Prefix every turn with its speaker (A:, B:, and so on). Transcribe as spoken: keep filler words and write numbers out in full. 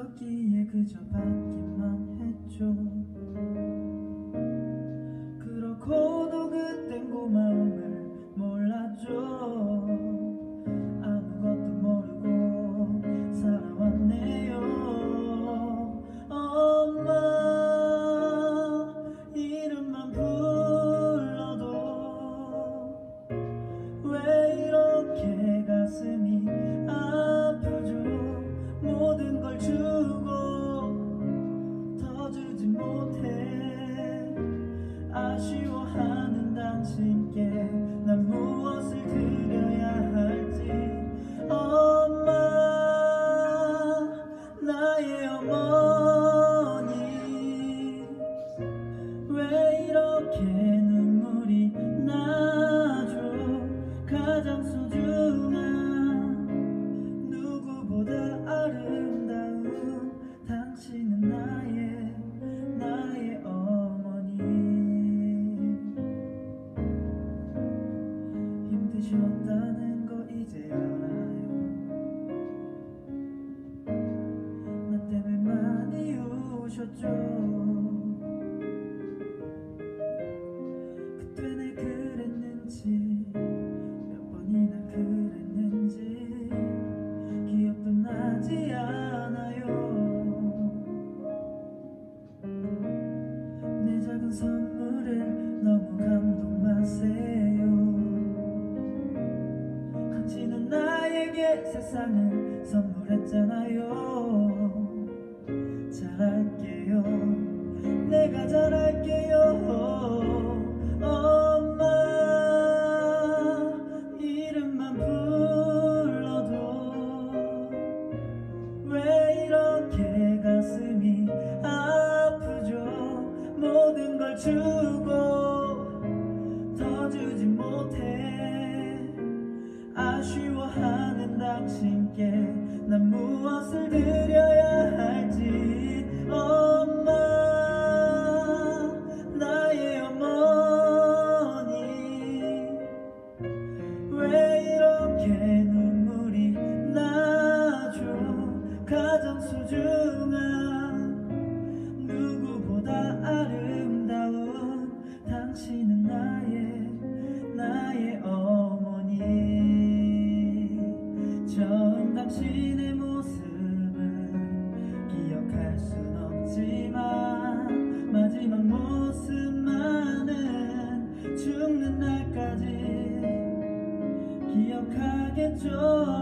A: 있었기에 그저 받기만 했죠. 그렇고도 그땐 고마움을 몰랐죠. 아무것도 모르고 살아왔네요. 엄마 이름만 불러도 왜 이렇게 가슴이 아프죠. 모든 걸 주고 더 주지 못해 아쉬워하는 당신께 난 무엇을 드려야 할지. 엄마 나의 어머니 왜 이렇게 눈물이 나죠. 가장 소중한 누구보다 아름다운 당신은 나의 나의 어머니. 힘드셨다는 거 이제 알아요. 나 때문에 많이 우셨죠. 그때 내 그랬는지 몇 번이나 그랬는지 기억도 나지 않아요. 내 작은 선물을 너무 감동 마세요. 당신은 나에게 세상을 선물했잖아요. 잘할게요. 내가 잘할게요. 엄마 이름만 불러도 왜 이렇게 가슴이 아프죠. 모든 걸 주고 더 주지 못해 아쉬워하는 당신께 난 무엇을 드려야 할지. 엄마 나의 어머니 왜 이렇게 눈물이 나죠. 가장 소중한 누구보다 아름다운 당신은 나의 나의 어머니. 처음 당신의 모습을 기억할 순 없지만 마지막 모습만은 죽는 날까지 기억하겠죠.